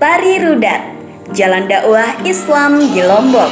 Tari Rudat, Jalan Dakwah Islam di Lombok.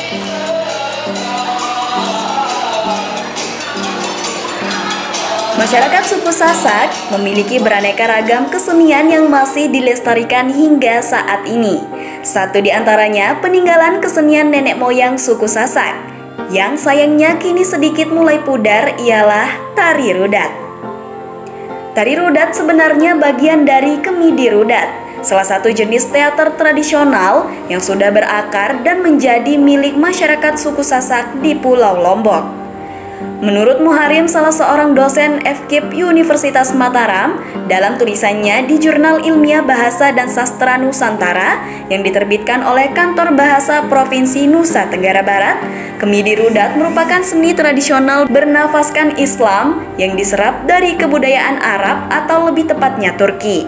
Masyarakat suku Sasak memiliki beraneka ragam kesenian yang masih dilestarikan hingga saat ini. Satu di antaranya peninggalan kesenian nenek moyang suku Sasak, yang sayangnya kini sedikit mulai pudar, ialah tari rudat. Tari rudat sebenarnya bagian dari kemidi rudat, salah satu jenis teater tradisional yang sudah berakar dan menjadi milik masyarakat suku Sasak di Pulau Lombok. Menurut Muharim, salah seorang dosen FKIP Universitas Mataram, dalam tulisannya di Jurnal Ilmiah Bahasa dan Sastra Nusantara yang diterbitkan oleh Kantor Bahasa Provinsi Nusa Tenggara Barat, kemidi rudat merupakan seni tradisional bernafaskan Islam yang diserap dari kebudayaan Arab atau lebih tepatnya Turki.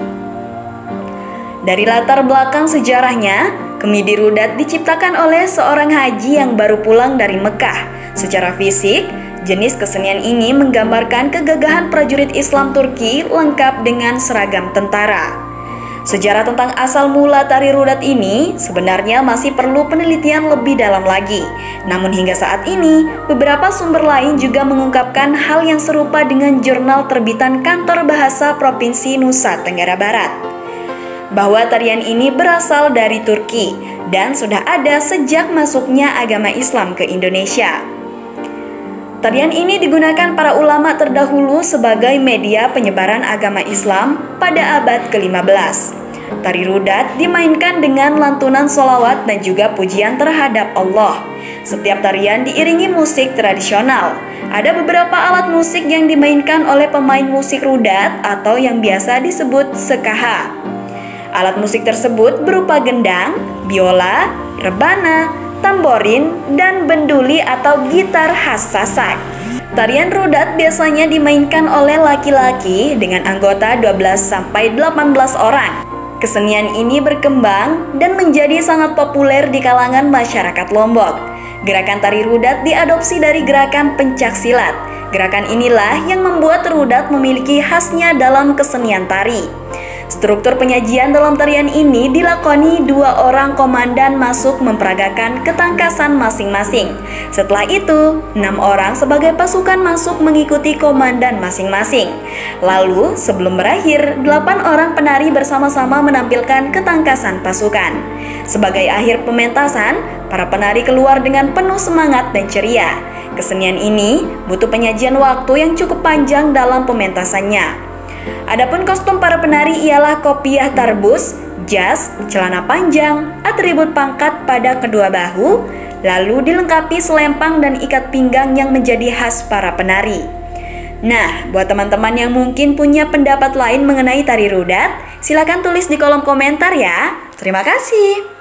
Dari latar belakang sejarahnya, kemidi rudat diciptakan oleh seorang haji yang baru pulang dari Mekah. Secara fisik, jenis kesenian ini menggambarkan kegagahan prajurit Islam Turki lengkap dengan seragam tentara. Sejarah tentang asal mula tari rudat ini sebenarnya masih perlu penelitian lebih dalam lagi. Namun hingga saat ini, beberapa sumber lain juga mengungkapkan hal yang serupa dengan jurnal terbitan Kantor Bahasa Provinsi Nusa Tenggara Barat, bahwa tarian ini berasal dari Turki dan sudah ada sejak masuknya agama Islam ke Indonesia. Tarian ini digunakan para ulama terdahulu sebagai media penyebaran agama Islam pada abad ke-15. Tari rudat dimainkan dengan lantunan sholawat dan juga pujian terhadap Allah. Setiap tarian diiringi musik tradisional. Ada beberapa alat musik yang dimainkan oleh pemain musik rudat atau yang biasa disebut sekaha. Alat musik tersebut berupa gendang, biola, rebana, tamborin, dan benduli atau gitar khas Sasak. Tarian rudat biasanya dimainkan oleh laki-laki dengan anggota 12-18 orang. Kesenian ini berkembang dan menjadi sangat populer di kalangan masyarakat Lombok. Gerakan tari rudat diadopsi dari gerakan pencaksilat. Gerakan inilah yang membuat rudat memiliki khasnya dalam kesenian tari. Struktur penyajian dalam tarian ini dilakoni 2 orang komandan masuk memperagakan ketangkasan masing-masing. Setelah itu, 6 orang sebagai pasukan masuk mengikuti komandan masing-masing. Lalu, sebelum berakhir, 8 orang penari bersama-sama menampilkan ketangkasan pasukan. Sebagai akhir pementasan, para penari keluar dengan penuh semangat dan ceria. Kesenian ini butuh penyajian waktu yang cukup panjang dalam pementasannya. Adapun kostum para penari ialah kopiah tarbus, jas, celana panjang, atribut pangkat pada kedua bahu, lalu dilengkapi selempang dan ikat pinggang yang menjadi khas para penari. Nah, buat teman-teman yang mungkin punya pendapat lain mengenai tari rudat, silakan tulis di kolom komentar ya. Terima kasih.